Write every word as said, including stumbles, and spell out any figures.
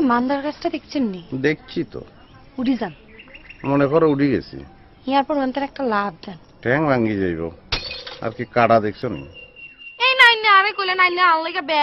মান্দার গাছটা দেখছেন নি? দেখছি তো। উড়ি যান। মনে করো উঠে গেছি। ইয়ার পর অন্তর একটা লাভ দেন। ঠ্যাং ভাঙ্গি যাইব। আর কি কাটা দেখছো নি? এই নাই না আরে কইলে নাই না আনলাইগা